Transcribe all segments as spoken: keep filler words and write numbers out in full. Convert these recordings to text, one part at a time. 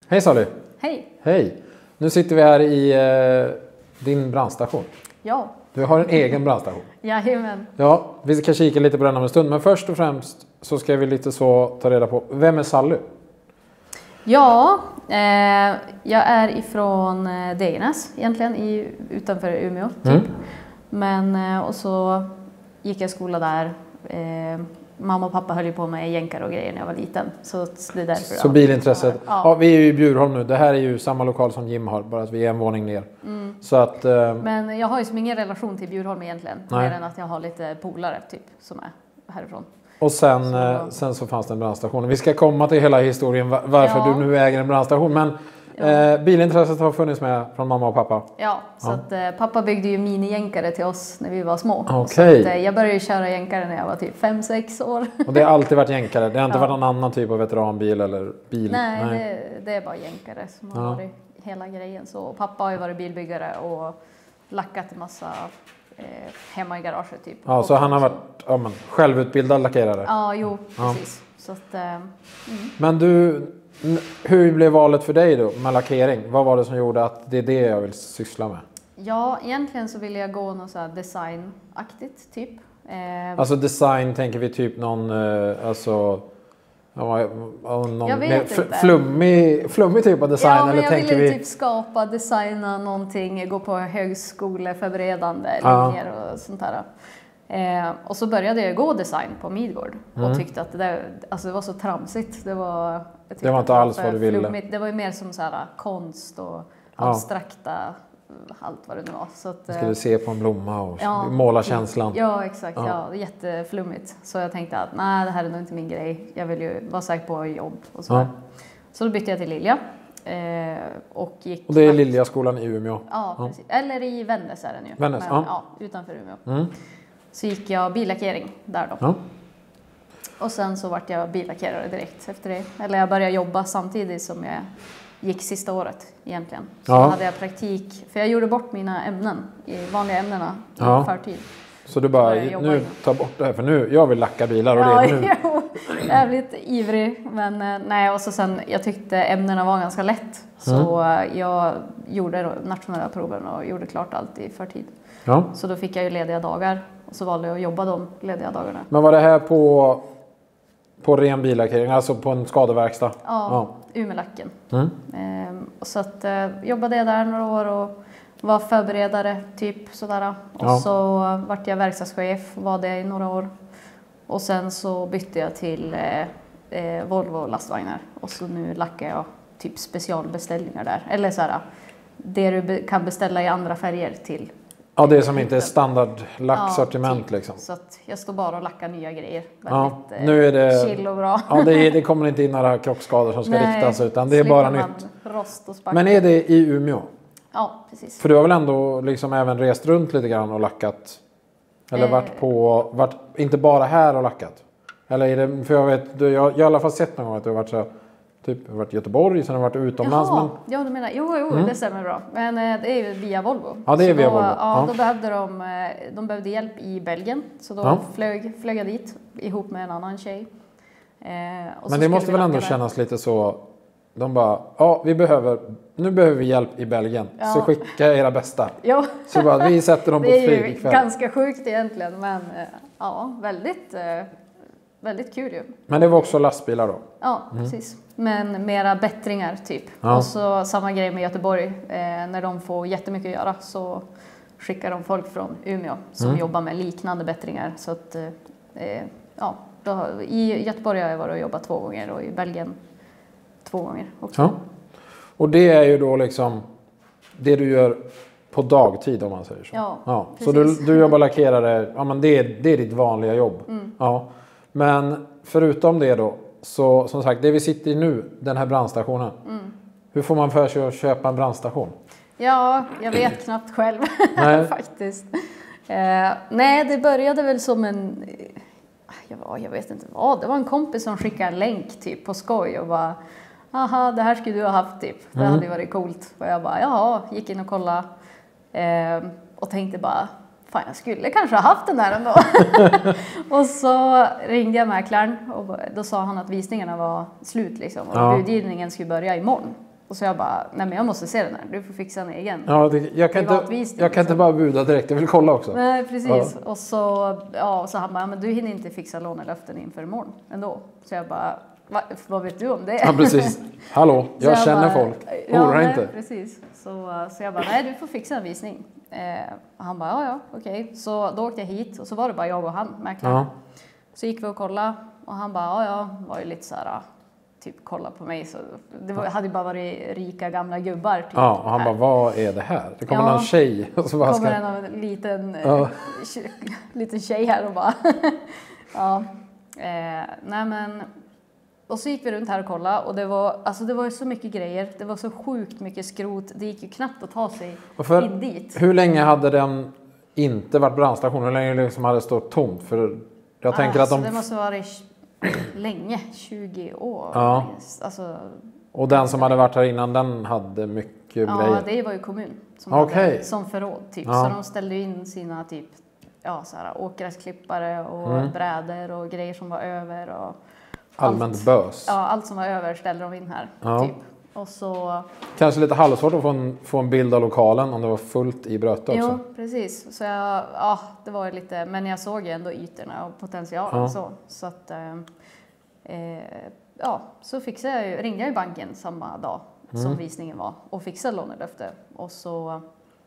Hej Sally! Hej! Hej! Nu sitter vi här i eh, din brandstation. Ja. Du har en egen brandstation. Jajamän. Ja, vi ska kika lite på den om en stund. Men först och främst så ska vi lite så ta reda på, vem är Sally? Ja, eh, jag är ifrån eh, Degernes egentligen, i, utanför Umeå typ. Mm. Men, eh, och så gick jag skola där. Eh, mamma och pappa höll ju på med jänkare och grejer när jag var liten. Så det är därför. Så bilintresset. Ja. Ja. Ja, vi är ju i Bjurholm nu. Det här är ju samma lokal som Jim har, bara att vi är en våning ner. Mm. Så att, eh, Men jag har ju som ingen relation till Bjurholm egentligen. Nej. Mer än att jag har lite polare typ som är härifrån. och sen så. Så- Eh, sen så fanns det en brandstation. Vi ska komma till hela historien var- varför Ja. du nu äger en brandstation. Men eh, bilintresset har funnits med från mamma och pappa. Ja, så Ja. att eh, pappa byggde ju minijänkare till oss när vi var små. Okej. Så att, eh, jag började ju köra jänkare när jag var typ fem sex år. Och det har alltid varit jänkare. Det har inte Ja. varit någon annan typ av veteranbil eller bil. Nej, Det, det är bara jänkare som har Ja. varit hela grejen. Så pappa har ju varit bilbyggare och lackat en massa eh, hemma i garaget typ. Ja, så Och han har varit ja, men, självutbildad lackerare. Ja, jo, Ja. precis. Så att, eh, mm. Men du, n- hur blev valet för dig då med lackering? Vad var det som gjorde att det är det jag vill syssla med? Ja, egentligen så ville jag gå något så här designaktigt typ. Eh, Alltså design tänker vi typ någon, eh, alltså, ja, ja, någon Jag vet mer inte. f- flummig, flummig typ av design Ja, men eller jag tänker ville vi? typ skapa, designa någonting, gå på högskoleförberedande Ja. linjer och sånt där. Eh, och så började jag gå design på Midgård och Mm. tyckte att det, där, alltså det var så tramsigt. Det var, jag tyckte Det var att inte var alls för vad du ville. flummigt. Det var ju mer som så här, konst och Ja. abstrakta, allt vad det nu var. Så att, Jag eh, skulle se på en blomma och Ja. måla känslan. Ja, exakt. Ja. Ja. det är jätteflummigt. Så jag tänkte att nej, det här är nog inte min grej. Jag vill ju vara säker på jobb och så. Ja. Så då bytte jag till Lilja. Eh, och gick Och det är Liljaskolan i Umeå. Ja, Ja. precis. Eller i Vännäs är den ju. Vännäs, Men, ja. ja. Utanför Umeå. Mm. Så gick jag billackering där då. Ja. Och sen så vart jag billackerare direkt efter det. Eller jag började jobba samtidigt som jag gick sista året egentligen. Så Ja. då hade jag praktik. För jag gjorde bort mina ämnen, i vanliga ämnena, Ja. i förtid. Så du bara, började jag jobba nu igen. ta bort det här för nu, jag vill lacka bilar och Ja, det är nu. jo, jävligt ivrig. Men eh, nej, och så sen, jag tyckte ämnena var ganska lätt. Så eh, jag gjorde då nationella proven och gjorde klart allt i förtid. Ja. Så då fick jag ju lediga dagar. Och så valde jag att jobba de lediga dagarna. Men var det här på, på ren billackering, alltså på en skadeverkstad? Ja, Umelacken. Mm. Ehm, och så att, eh, jobbade jag där några år och var förberedare typ sådär. Och Ja. så eh, vart jag verkstadschef, var det i några år. Och sen så bytte jag till eh, eh, Volvo lastvagnar. Och så nu lackar jag typ specialbeställningar där. Eller såhär, det du be- kan beställa i andra färger till. Ja, det som inte är standardlacksortiment Ja, typ. liksom. Så att jag står bara och lackar nya grejer. Ja, Väldigt nu är det, chill och bra. ja, det, är, det kommer inte in några krockskador som ska Nej, riktas utan det är bara slipper nytt. man rost och spack. Men är det i Umeå? Ja, precis. För du har väl ändå liksom även rest runt lite grann och lackat? Eller Eh. varit på, varit, inte bara här och lackat? Eller är det, för jag vet, du- jag, jag har i alla fall sett någon gång att du har varit så, typ du har varit i Göteborg, sen har du varit utomlands. Jaha, Men, ja du menar, jo, jo Mm. det stämmer bra. Men eh, det är ju via Volvo. Ja, det är Så via då, Volvo. Ja, Ja. då behövde de, eh, de behövde hjälp i Belgien. Så då Ja. flög, flög jag dit ihop med en annan tjej. Eh, och så men det måste skulle väl vi ändå lacka där. kännas lite så, de bara, ja vi behöver, nu behöver vi hjälp i Belgien. Ja. Så skicka era bästa. Jo, Så bara, vi sätter dem på det ett är flyg ju ikväll. ganska sjukt egentligen. Men eh, ja, väldigt, eh, väldigt kul ju. Men det var också lastbilar då? Ja, precis. Men mera bättringar typ. Ja. Och så samma grej med Göteborg. Eh, när de får jättemycket att göra så skickar de folk från Umeå som Mm. jobbar med liknande bättringar. Så att, eh, eh, ja, då, har- i Göteborg har jag varit och jobbat två gånger och i Belgien två gånger också. Ja. Och det är ju då liksom det du gör på dagtid om man säger så. Ja, Så du, precis. du jobbar lackerare, ja men det är, det är ditt vanliga jobb. Mm. Ja. Men förutom det då, så som sagt det vi sitter i nu, den här brandstationen. Mm. Hur får man för sig att köpa en brandstation? Ja, jag vet knappt själv Nej. faktiskt. Eh, nej, det började väl som en, eh, jag, var, jag vet inte vad, det var en kompis som skickade en länk typ på skoj och bara, aha, det här skulle du ha haft typ, det Mm. hade ju varit coolt. Och jag bara, jaha, gick in och kollade eh, och tänkte bara, fan jag skulle kanske ha haft den här ändå. Och så ringde jag mäklaren och då sa han att visningarna var slut liksom och Ja. budgivningen skulle börja imorgon. Och så jag bara, nej men jag måste se den här, du får fixa en egen. Ja, det, jag kan, inte, jag kan inte bara buda direkt, jag vill kolla också. Nej, precis. Ja. Och så, ja, och så han bara, ja, men du hinner inte fixa lånelöften inför imorgon ändå. Så jag bara, Va, vad vet du om det? Ja, precis. Hallå, jag, jag känner bara, folk. Oroa ja, inte. Precis. Så, så jag bara, nej du får fixa en visning. Eh, och han bara, ja ja, okej. Okay. Så då åkte jag hit och så var det bara jag och han, mäklaren. Ja. Så gick vi och kollade och han bara, ja ja, var ju lite så här, typ kolla på mig. Så det var, hade ju bara varit rika gamla gubbar. Typ, ja, och han här. Bara, vad är det här? Det kommer ja. någon tjej. Och så bara kommer ska... en liten, ja. tjej, liten tjej här och bara, ja. Eh, nej men... Och så gick vi runt här och kollade och det var, alltså det var ju så mycket grejer. Det var så sjukt mycket skrot. Det gick ju knappt att ta sig för, in dit. Hur länge hade den inte varit brandstation? Hur länge liksom hade det stått tomt? För jag tänker alltså, att de... det måste ha varit länge, tjugo år. Ja. Alltså, och den som hade varit här innan, den hade mycket ja, grejer? Ja, det var ju kommun som, okay. hade, som förråd. Typ. Ja. Så de ställde in sina typ, ja, så här, åkgräsklippare och mm. brädor och grejer som var över. Och allmänt allt, bös. Ja, allt som var över ställde de in här. Ja. Typ. Och så... Kanske lite halvsvårt att få en, få en bild av lokalen om det var fullt i Bröte också. Jo, precis. Så jag, ja, det var lite, men jag såg ju ändå ytorna och potentialen. Ja. Så, så att, eh, ja, så fixade jag ju, ringde jag i banken samma dag mm. som visningen var och fixade lånelöfte. Och så...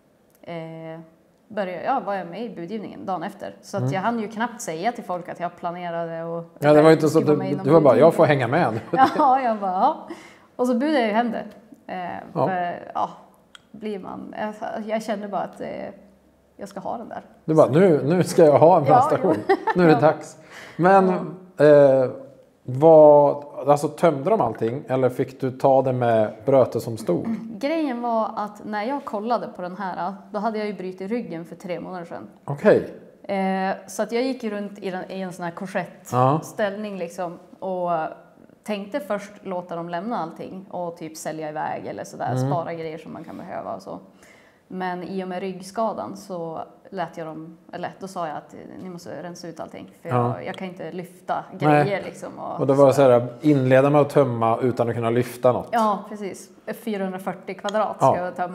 Eh, började, ja, var jag med i budgivningen dagen efter. Så att mm. jag hann ju knappt säga till folk att jag planerade. Och ja, det var inte så. Du, du var bara, jag får hänga med. Ja, jag bara, ja. Och så budade jag ju hem det. Eh, ja. För, ja, blir man, jag, jag kände bara att eh, jag ska ha den där. Du bara, nu, nu ska jag ha en brandstation. Ja, nu är det ja. dags. Men ja. eh, vad, alltså tömde de allting eller fick du ta det med Bröte som stod? Grejen var att när jag kollade på den här, då hade jag ju brutit ryggen för tre månader sedan. Okej. Okay. Eh, så att jag gick ju runt i, den, i en sån här korsettställning ja. liksom och tänkte först låta dem lämna allting och typ sälja iväg eller sådär, mm. spara grejer som man kan behöva och så. Men i och med ryggskadan så lät jag dem, eller då sa jag att ni måste rensa ut allting. För ja. jag, jag kan inte lyfta grejer. Nej. Liksom. Och, och det var så här, inleda med att tömma utan att kunna lyfta något. Ja, precis. fyrahundrafyrtio kvadrat ska ja. jag tömma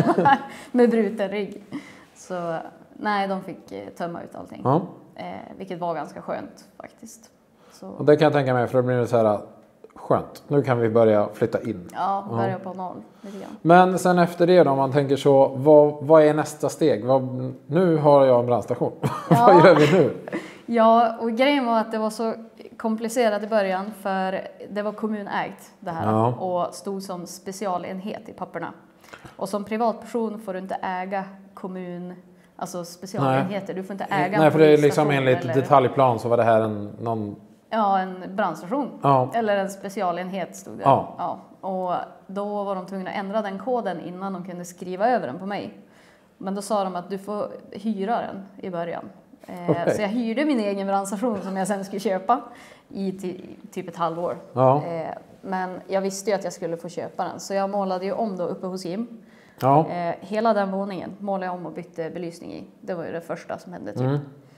med bruten rygg. Så nej, de fick tömma ut allting. Ja. Eh, vilket var ganska skönt faktiskt. Så. Och det kan jag tänka mig, för det blir så här... Skönt. Nu kan vi börja flytta in. Ja, börja ja. på noll. Men sen efter det då, om man tänker så, vad, vad är nästa steg? Vad, nu har jag en brandstation. Ja. Vad gör vi nu? Ja, och grejen var att det var så komplicerat i början för det var kommunägt det här ja. och stod som specialenhet i papperna. Och som privatperson får du inte äga kommun, alltså specialenheter. Nej. Du får inte äga Nej, en för det är liksom enligt eller... detaljplan så var det här en någon... Ja, en brandstation. Ja. Eller en specialenhet stod det. Ja. Ja. Och då var de tvungna att ändra den koden innan de kunde skriva över den på mig. Men då sa de att du får hyra den i början. Okay. Så jag hyrde min egen brandstation som jag sen skulle köpa i typ ett halvår. Ja. Men jag visste ju att jag skulle få köpa den. Så jag målade ju om då uppe hos Jim. Ja. Hela den våningen målade jag om och bytte belysning i. Det var ju det första som hände typ.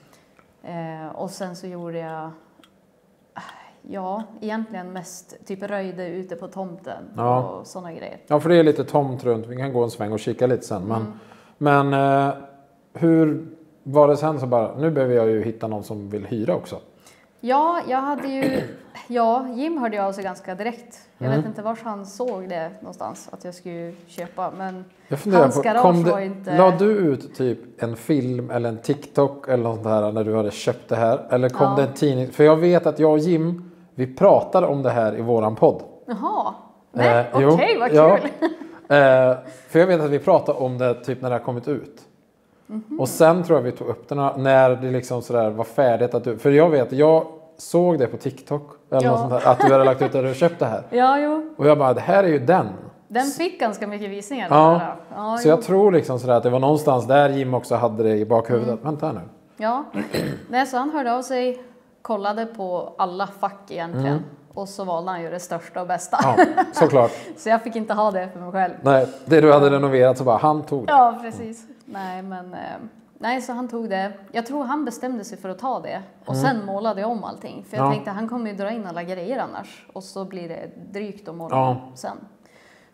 Mm. Och sen så gjorde jag... Ja, egentligen mest typ röjde ute på tomten ja. och sådana grejer. Ja, för det är lite tomt runt. Vi kan gå en sväng och kika lite sen. Men, mm. men eh, hur var det sen så bara, nu behöver jag ju hitta någon som vill hyra också. Ja, jag hade ju, ja, Jim hörde jag av sig ganska direkt. Jag mm. vet inte var han såg det någonstans, att jag skulle köpa. Men hans på, garage det, var inte... La du ut typ en film eller en TikTok eller något här när du hade köpt det här? Eller kom ja. det en tidning? För jag vet att jag och Jim, vi pratade om det här i våran podd. Jaha, nej, eh, okej, okay, vad kul. Ja. eh, för jag vet att vi pratade om det typ när det har kommit ut. Mm-hmm. Och sen tror jag vi tog upp den när det liksom sådär var färdigt. Att du, för jag vet, jag såg det på TikTok. Eller ja. något sånt där, att du hade lagt ut där du köpt det här. Ja, jo. Och jag bara, det här är ju den. Den fick ganska mycket visningar. Ja. ja så jo. jag tror liksom sådär att det var någonstans där Jim också hade det i bakhuvudet. Mm. Vänta här nu. Ja, nej, så han hörde av sig, kollade på alla fack egentligen. Mm. Och så valde han ju det största och bästa. Ja, såklart. Så jag fick inte ha det för mig själv. Nej, det du hade renoverat så bara, han tog det. Ja, precis. Nej, men... Eh, nej, så han tog det. Jag tror han bestämde sig för att ta det. Och mm. sen målade jag om allting. För jag ja. tänkte, han kommer ju dra in alla grejer annars. Och så blir det drygt att måla ja. sen.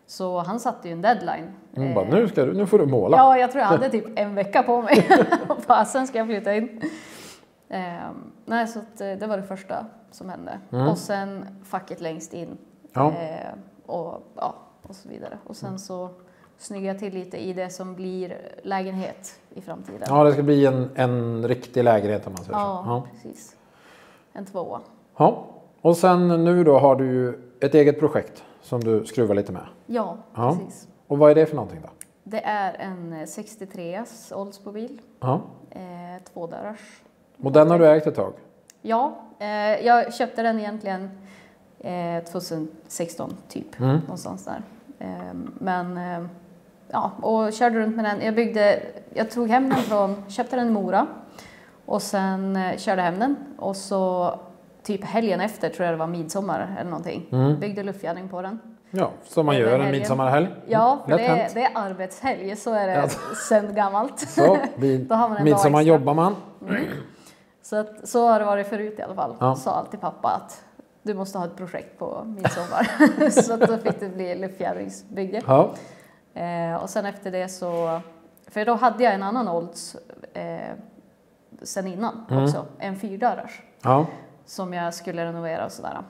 Så han satte ju en deadline. Mm, bara, nu, ska du, nu får du måla. Ja, jag tror jag hade typ en vecka på mig. Och bara, sen ska jag flytta in. Eh, nej, så att, det var det första som hände. Mm. Och sen facket längst in. Ja. Eh, och, ja, och så vidare. Och sen så snyggar jag till lite i det som blir lägenhet i framtiden. Ja, det ska bli en, en riktig lägenhet om man säger ja, så. Ja, precis. En tvåa. Ja, och sen nu då har du ju ett eget projekt som du skruvar lite med. Ja, Ja. precis. Och vad är det för någonting då? Det är en sextiotre Oldsmobil. Ja. Eh, tvådörrars. Och den har du ägt ett tag? Ja, eh, jag köpte den egentligen eh, tjugohundrasexton typ. Mm. Någonstans där. Eh, men eh, ja, och körde runt med den. Jag byggde, jag tog hem den från, köpte den i Mora. Och sen eh, körde hem den. Och så typ helgen efter tror jag det var midsommar eller någonting. Mm. Byggde luftfjädring på den. Ja, som man Över gör en helgen. midsommarhelg. Ja, för Lätt det, hänt. det är arbetshelg, så är det Ja. sen gammalt. Så, vid Då har man en dag midsommar extra. jobbar man. Mm. Så, att, så har det varit förut i alla fall. Ja. Sa alltid pappa att du måste ha ett projekt på midsommar. Så att då fick det bli luftfjädringsbygge. Ja. Eh, och sen efter det så, för då hade jag en annan Olds eh, sen innan Mm. också, en fyrdörrars. Ja. Som jag skulle renovera och sådär.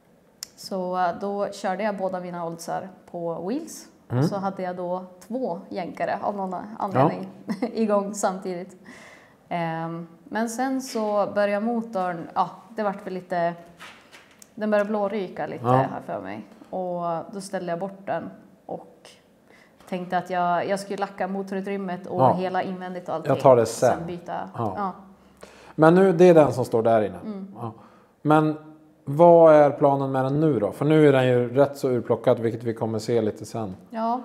Så eh, då körde jag båda mina Oldsar på wheels. Mm. Så hade jag då två jänkare av någon anledning igång samtidigt. Ehm, men sen så började motorn, ja det vart väl lite, den började blåryka lite Ja. här för mig. Och då ställde jag bort den och tänkte att jag, jag skulle lacka motorutrymmet och Ja. hela invändigt och allting. Jag tar det och sen. sen byta. Ja. Ja. Men nu, det är den som står där inne. Mm. Ja. Men vad är planen med den nu då? För nu är den ju rätt så urplockad, vilket vi kommer se lite sen. Ja.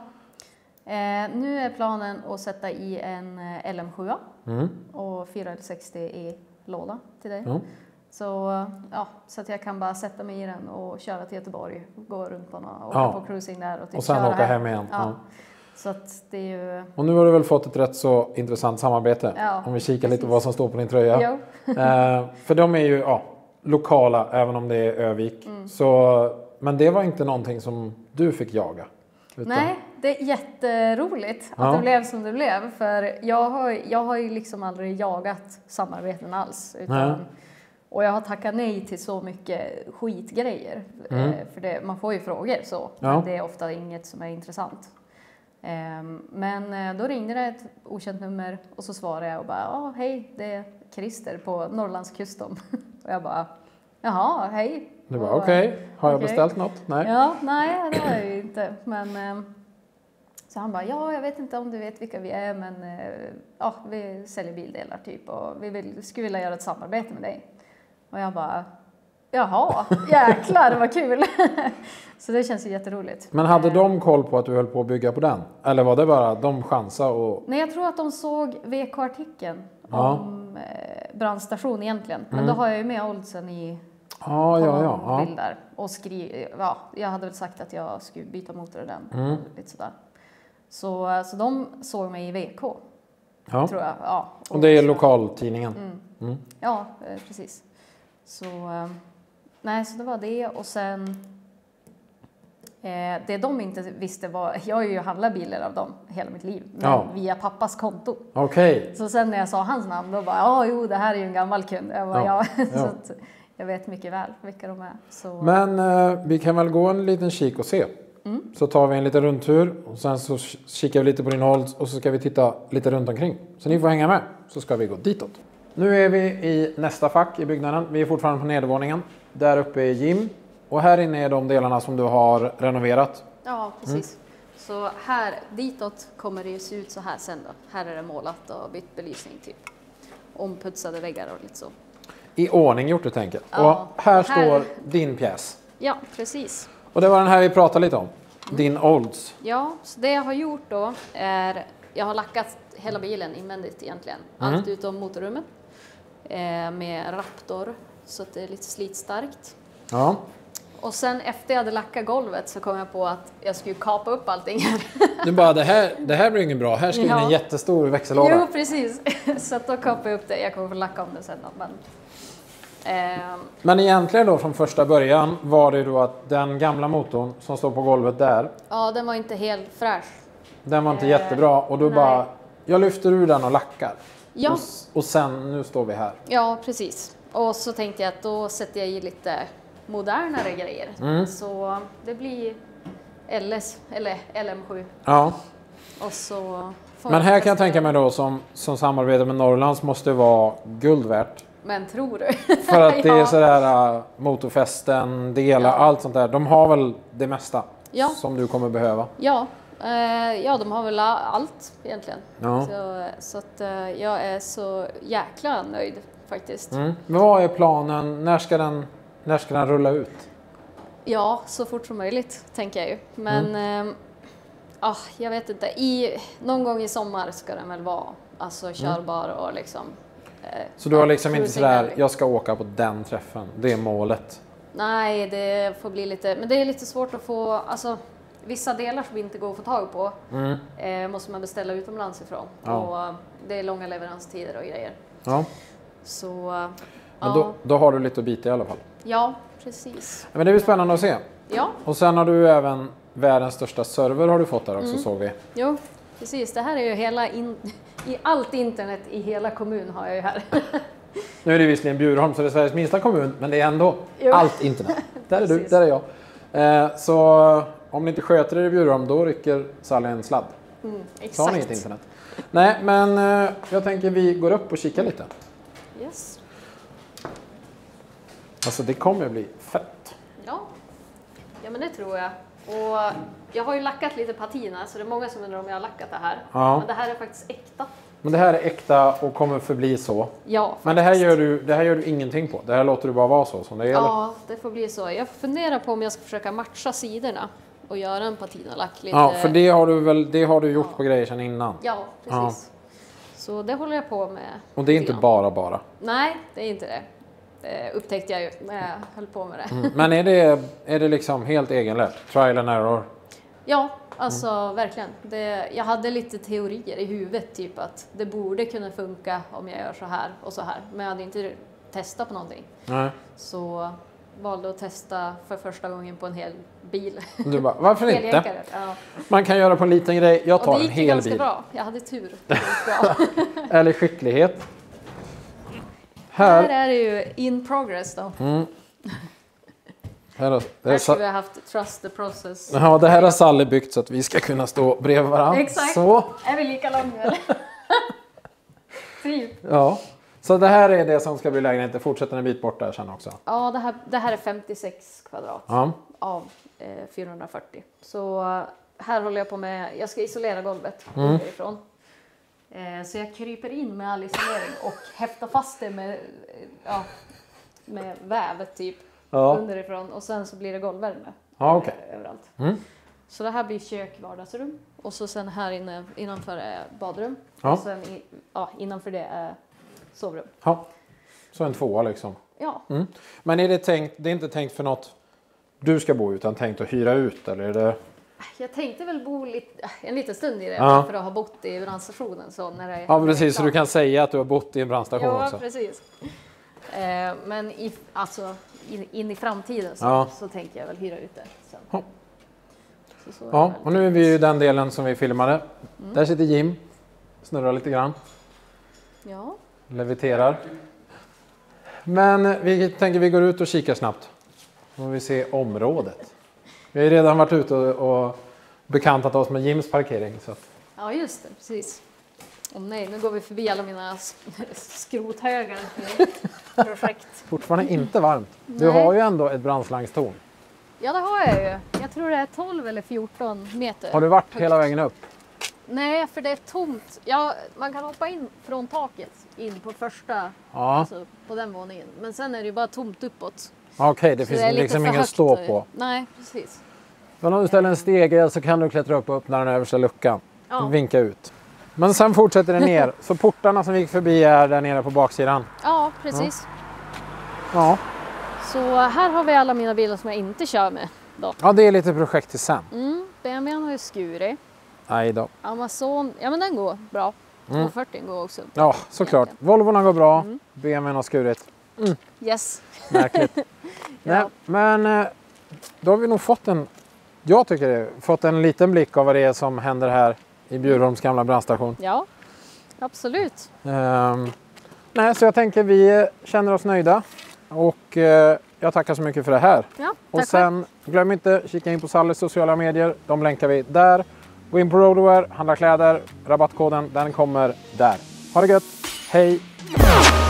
Eh, nu är planen att sätta i en eh, L M sju Mm. och fyra sextio i låda till dig. Ja. Så, eh, ja, så att jag kan bara sätta mig i den och köra till Göteborg, gå runt på några, åka Ja. på cruising där och typ Och sen köra åka hem igen. Ja. Ja. Så att det är ju... Och nu har du väl fått ett rätt så intressant samarbete. Ja, om vi kikar lite precis. på vad som står på din tröja. Jo. eh, för de är ju ja, lokala, även om det är Övik. Mm. Så, men det var inte någonting som du fick jaga. Utan, Nej, det är jätteroligt att Ja. det blev som det blev. För jag har, jag har ju liksom aldrig jagat samarbeten alls. Utan, Nej. och jag har tackat nej till så mycket skitgrejer. Mm. Eh, för det, man får ju frågor så, Ja. men det är ofta inget som är intressant. Ehm, men eh, då ringde det ett okänt nummer och så svarade jag och bara, ja hej, det är Christer på Norrlandskustom. Och jag bara, jaha, hej. Du bara Och, okej, har jag okej. beställt något? Nej. Ja, nej det har jag ju inte. Men, ehm, så han bara, ja jag vet inte om du vet vilka vi är men eh, ja, vi säljer bildelar typ och vi vill, skulle vilja göra ett samarbete med dig. Och jag bara, jaha, jäklar vad kul. Så det känns ju jätteroligt. Men hade Eh, de koll på att du höll på att bygga på den? Eller var det bara de chansade och... Nej, jag tror att de såg V K-artikeln Ja. om eh, brandstation egentligen. Men Mm. då har jag ju med Oldsen i Ja, ja, ja. någon ja. bild där. Och skri, ja, jag hade väl sagt att jag skulle byta motor i den. Mm. Lite sådär. Så, så de såg mig i V K, ja. tror jag. Ja, Och det är så- lokaltidningen. Mm. Mm. Ja, eh, precis. Så, eh, nej, så det var det. Och sen, eh, det de inte visste var, jag har ju handlat bilar av dem hela mitt liv, men Ja. via pappas konto. Okej. Så sen när jag sa hans namn, då bara, ja, jo, det här är ju en gammal kund. Jag bara, Ja, ja. ja. Så att jag vet mycket väl vilka de är. Så, Men eh, vi kan väl gå en liten kik och se. Mm. Så tar vi en liten rundtur och sen så kikar vi lite på din Olds och så ska vi titta lite runt omkring. Så ni får hänga med så ska vi gå ditåt. Nu är vi i nästa fack i byggnaden. Vi är fortfarande på nedervåningen. Där uppe är gym. Och här inne är de delarna som du har renoverat. ja, precis. Så här, ditåt kommer det ju se ut så här sen då. Här är det målat och bytt belysning typ. Omputsade väggar och lite så. I ordning gjort helt enkelt. Ja, och här, här- står din pjäs. Ja, precis. Och det var den här vi pratade lite om. Din Olds. Ja, så det jag har gjort då är, jag har lackat hela bilen invändigt egentligen. Mm. Allt utom motorrummet. Eh, med Raptor, så att det är lite slitstarkt. Ja. Och sen efter jag hade lackat golvet så kom jag på att jag skulle kapa upp allting här. Du bara, det här, det här blir inget bra. Här ska in Ja. en jättestor växellåda. Jo, precis. Så att då kapade jag upp det. Jag kommer få lacka om det sen då, men Eh, Men egentligen då från första början var det då att den gamla motorn som står på golvet där, ja, den var inte helt fräsch. den var inte Eh, jättebra och då nej. bara, jag lyfter ur den och lackar. Ja. Och, och sen, nu står vi här. Ja, precis. Och så tänkte jag att då sätter jag i lite modernare grejer. Mm. Så det blir L S eller L M sju. Ja. Och så får Men här kan jag testa- tänka mig då som, som samarbete med Norrlands måste vara guld värt. Men tror du? För att det är Ja. sådär uh, motorfästen, delar, Ja. allt sånt där. De har väl det mesta Ja. som du kommer behöva. Ja, eh, ja, de har väl a- allt egentligen. Ja. Så, så att eh, jag är så jäkla nöjd faktiskt. Mm. Men vad är planen? När ska den, när ska den rulla ut? Ja, så fort som möjligt tänker jag ju. Men Mm. eh, ah, jag vet inte, I, någon gång i sommar ska den väl vara alltså, körbar och liksom... Eh, Så du har ja, liksom inte cruising sådär, rally. jag ska åka på den träffen. Det är målet. Nej, det får bli lite... Men det är lite svårt att få... Alltså, vissa delar som inte går att få tag på Mm. eh, måste man beställa utomlands ifrån. Ja. Och eh, det är långa leveranstider och grejer. Ja. Så... eh, Men ja, då, då har du lite att bita i alla fall. ja, precis. Men det blir spännande att se. Ja, Och sen har du även världens största server har du fått där också Mm. såg vi. jo, precis. Det här är ju hela... In, i allt internet i hela kommun har jag ju här. Nu är det visserligen Bjurholm så det är Sveriges minsta kommun men det är ändå Jo. allt internet. Där är du, Precis. där är jag. Eh, så om ni inte sköter er i Bjurholm då rycker Sally en sladd. Mm, Så har ni exakt. inget internet. Nej men eh, jag tänker vi går upp och kikar lite. Yes. Alltså det kommer bli fett. Ja. ja, men det tror jag. Och jag har ju lackat lite patina så det är många som undrar om jag har lackat det här. Ja. Men det här är faktiskt äkta. Men det här är äkta och kommer förbli så. Ja, faktiskt. Men det här, gör du, det här gör du ingenting på. Det här låter du bara vara så som det är. eller? Ja, det får bli så. Jag funderar på om jag ska försöka matcha sidorna och göra en patinalack lite. Ja, för det har du väl det har du gjort Ja. på grejer sedan innan. Ja, precis. Så det håller jag på med. Och det är inte lite grann. bara bara. Nej, det är inte det. Det upptäckte jag ju när jag höll på med det. Mm. Men är det, är det liksom helt egenlärt? Trial and error? Ja, alltså verkligen. Det, jag hade lite teorier i huvudet, typ att det borde kunna funka om jag gör så här och så här. Men jag hade inte testat på någonting. Nej. Så valde att testa för första gången på en hel bil. Du bara, varför inte? Heljänkare, ja. Man kan göra på en liten grej. Jag Och tar det en gick ju hel ganska bil. bra. Jag hade tur. Det gick bra. Eller skicklighet. Här Här. är det ju in progress då. Mm. Här, har, det Här är skulle Sa- vi ha haft trust the process. ja, det här har Sally byggt så att vi ska kunna stå bredvid varandra. Exakt. Så. Är vi lika långa eller? Typ. Ja. Så det här är det som ska bli lägenheten. Fortsätter en bit bort där sen också. Ja, det här, det här är femtiosex kvadrat. Ja. Av eh, fyrahundrafyrtio. Så eh, här håller jag på med, jag ska isolera golvet Mm. underifrån. Eh, så jag kryper in med all isolering och häftar fast det med, eh, ja, med väv typ Ja. underifrån. Och sen så blir det golvvärme Ja, okej. eh, överallt. Mm. Så det här blir kök, vardagsrum. Och så sen här inne, innanför är badrum. Ja. Och sen i, ja, innanför det är sovrum. Ja. Så en tvåa liksom. Ja, Mm. Men är det tänkt, det är inte tänkt för något du ska bo utan tänkt att hyra ut eller är det? jag tänkte väl bo lite, en liten stund i det Ja. för att ha bott i brandstationen. Så när det, Ja precis, så du kan säga att du har bott i en brandstation Ja, också. precis. Eh, men i, alltså, in, in i framtiden så, Ja. så tänker jag väl hyra ut det sen. Ja. Så, så är Ja, det och väl. nu är vi ju i den delen som vi filmade. Mm. Där sitter Jim, snurrar lite grann, Ja, leviterar. Men vi tänker vi går ut och kikar snabbt. Och vi ser området. Vi har ju redan varit ute och, och bekantat oss med Jims parkering. Så att, ja, just det, precis. Åh nej, nu går vi förbi alla mina sk- skrothögar för projekt. fortfarande inte varmt. Du Nej. har ju ändå ett brandslangstorn. Ja, det har jag ju. Jag tror det är tolv eller fjorton meter. Har du varit högt. hela vägen upp? Nej, för det är tomt. Ja, man kan hoppa in från taket in på första, Ja, alltså på den våningen. Men sen är det ju bara tomt uppåt. okej, det Så finns är lite liksom för ingen högt stå och- på. Nej, precis. Men om du ställer en stege så kan du klättra upp och öppna den översta luckan. Ja. Och vinka ut. Men sen fortsätter det ner. Så portarna som vi gick förbi är där nere på baksidan. Ja, precis. Ja, Så här har vi alla mina bilar som jag inte kör med. Då. ja det är lite projekt till sen. Mm, B M W:n har ju skurit. Nej då. Amazon, ja men den går bra. Mm. tvåhundrafyrtio går också. Ja, såklart. Volvorna går bra. Mm. B M W:n har skurit. Mm. Yes. Märkligt. Ja. Nej, men eh, då har vi nog fått en, jag tycker det, fått en liten blick av vad det är som händer här i Bjurholms gamla brandstation. Ja, absolut. Um, nej, så jag tänker vi känner oss nöjda och eh, jag tackar så mycket för det här. Ja, och tack sen glöm inte kika in på Sallys sociala medier, de länkar vi där. Gå in på Roadwear, handla kläder, rabattkoden den kommer där. Ha det gött, hej!